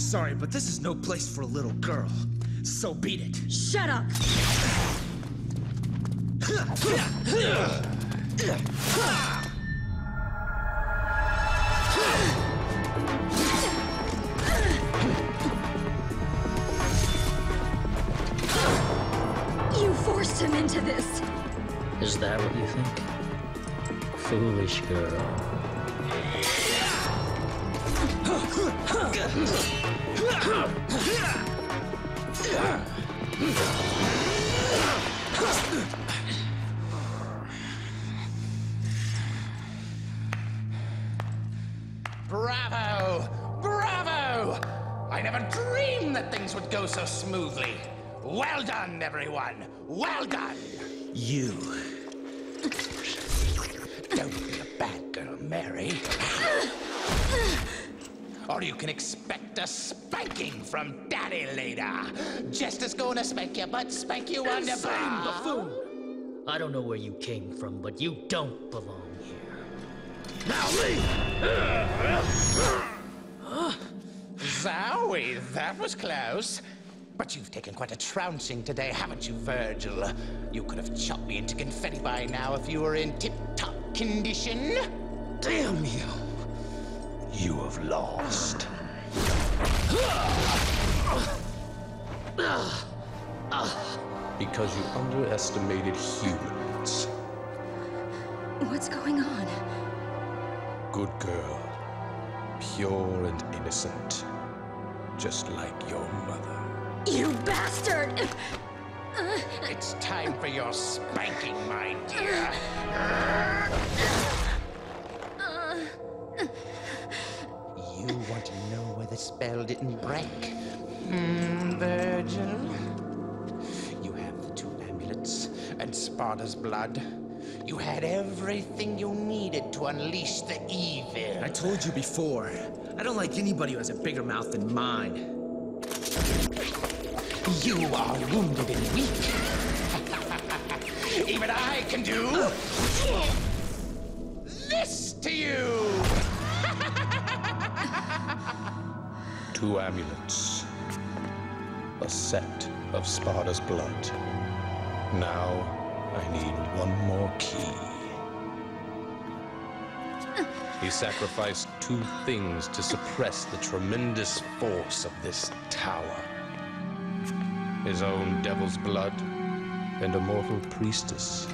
sorry, but this is no place for a little girl. So beat it. Shut up! You forced him into this. Is that what you think? Foolish girl. Bravo! Bravo! I never dreamed that things would go so smoothly. Well done, everyone. Well done. You. Don't be a bad girl, Mary. Or you can expect a spanking from Daddy later. Jester's gonna spank you, but spank you on the Insane buffoon! I don't know where you came from, but you don't belong here. Now leave! Zowie, that was close. But you've taken quite a trouncing today, haven't you, Virgil? You could have chopped me into confetti by now if you were in tip-top condition. Damn you. You have lost. Because you underestimated humans. What's going on? Good girl. Pure and innocent. Just like your mother. You bastard! It's time for your spanking, my dear. You want to know where the spell didn't break? Virgil? You have the 2 amulets and Sparta's blood. You had everything you needed to unleash the evil. I told you before, I don't like anybody who has a bigger mouth than mine. You are wounded and weak. Even I can do this to you. 2 amulets. A set of Sparta's blood. Now, I need one more key. He sacrificed 2 things to suppress the tremendous force of this tower. His own devil's blood and a mortal priestess.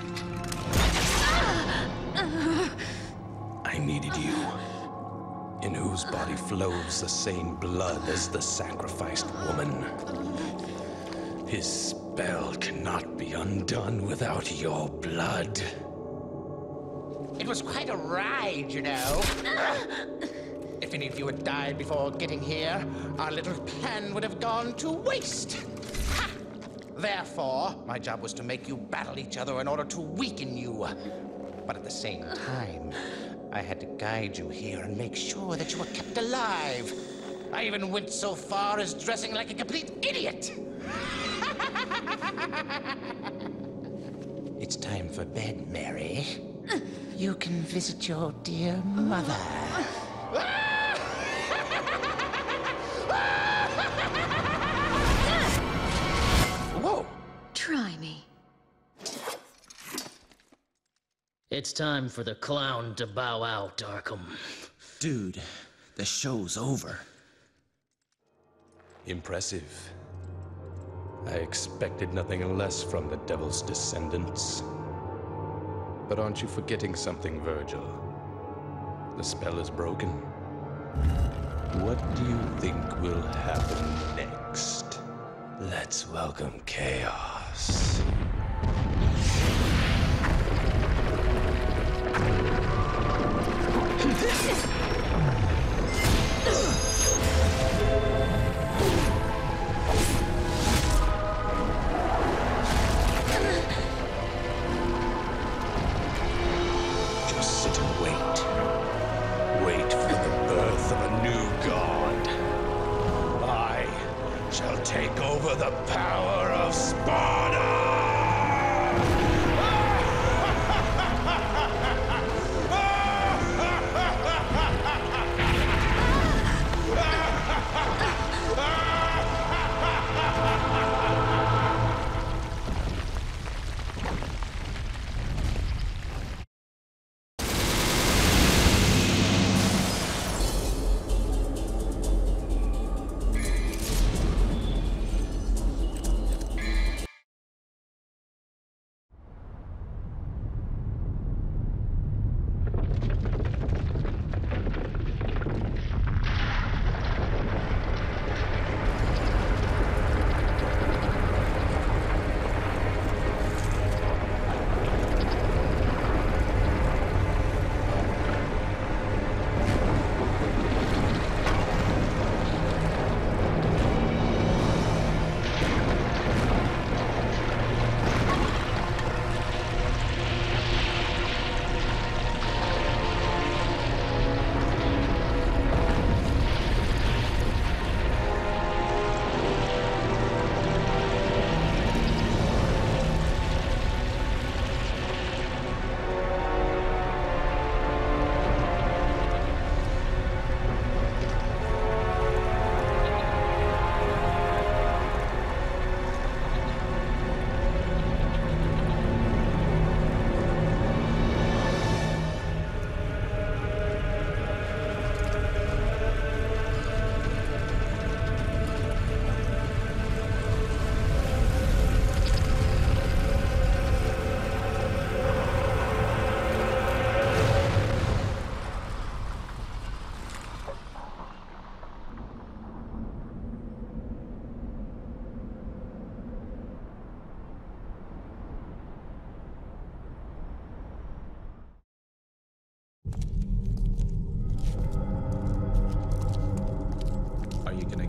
I needed you, in whose body flows the same blood as the sacrificed woman. His spell cannot be undone without your blood. It was quite a ride, you know. If any of you had died before getting here, our little plan would have gone to waste. Ha! Therefore, my job was to make you battle each other in order to weaken you. But at the same time, I had to guide you here and make sure that you were kept alive. I even went so far as dressing like a complete idiot. It's time for bed, Mary. You can visit your dear mother. Whoa! Try me. It's time for the clown to bow out, Arkham. Dude, the show's over. Impressive. I expected nothing less from the Devil's descendants. But aren't you forgetting something, Virgil? The spell is broken. What do you think will happen next? Let's welcome chaos. Just sit and wait. Wait for the birth of a new god. I shall take over the power of Sparta!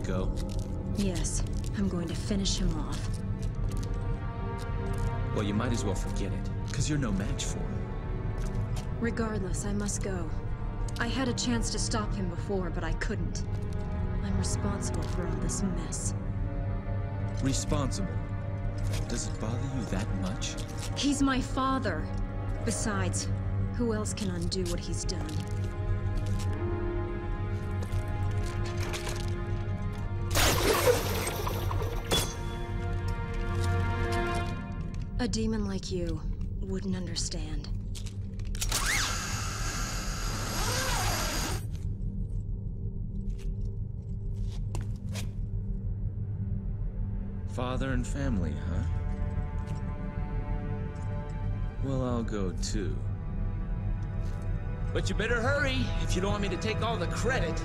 go? Yes, I'm going to finish him off. Well, you might as well forget it, because you're no match for him. Regardless, I must go. I had a chance to stop him before, but I couldn't. I'm responsible for all this mess. Responsible? Does it bother you that much? He's my father. Besides, who else can undo what he's done? A demon like you wouldn't understand. Father and family, huh? Well, I'll go too. But you better hurry if you don't want me to take all the credit.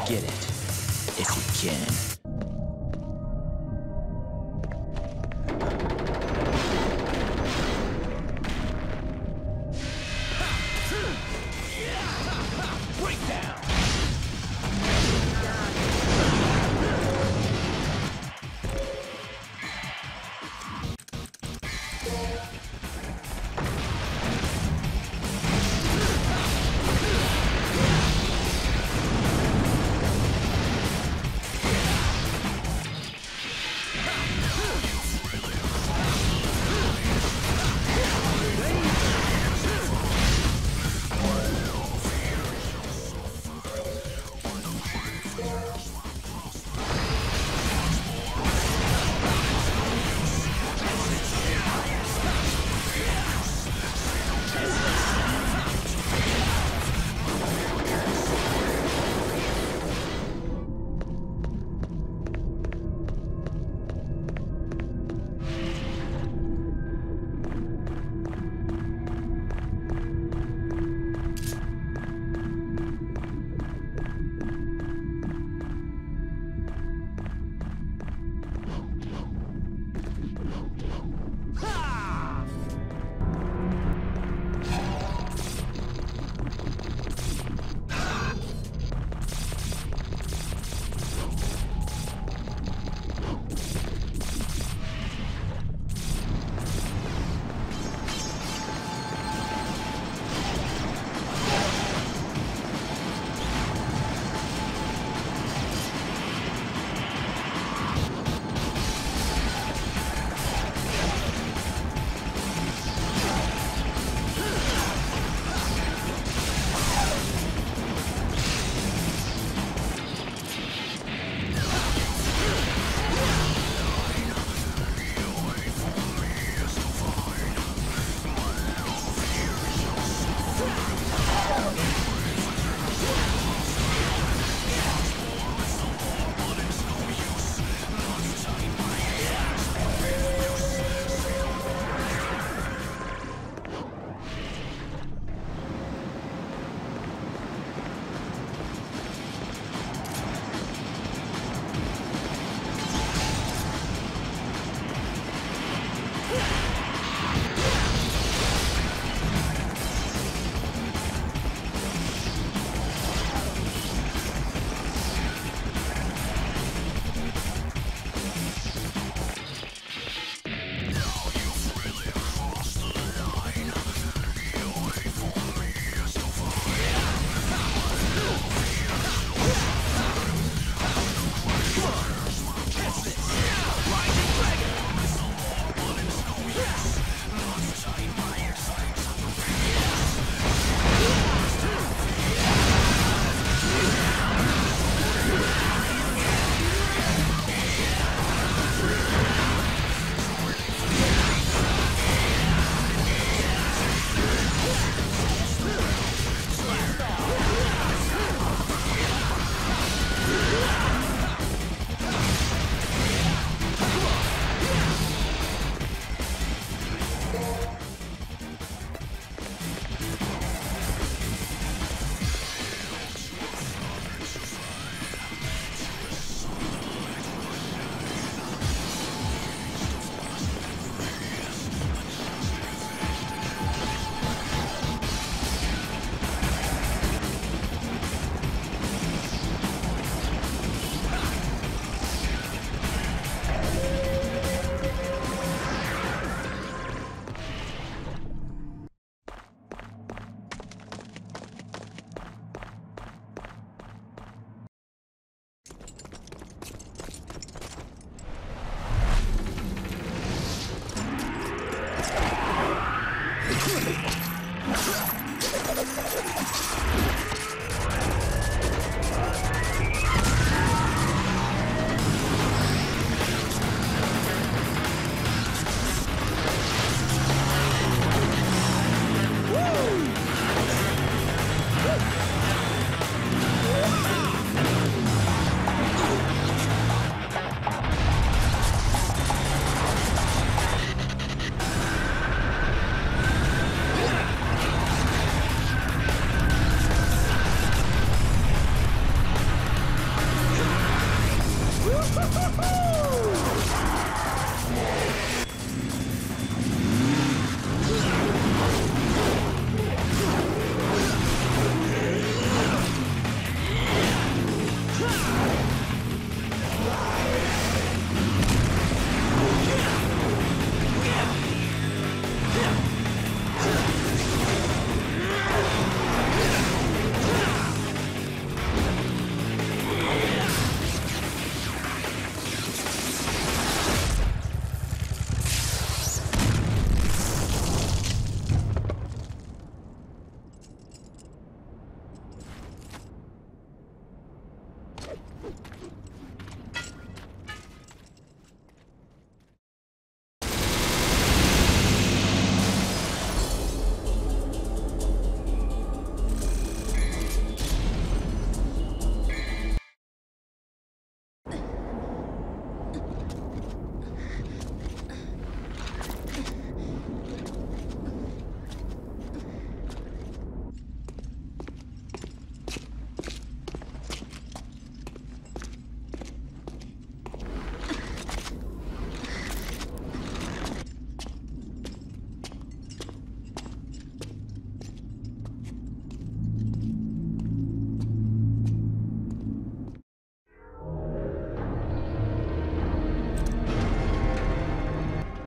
get it. If you can.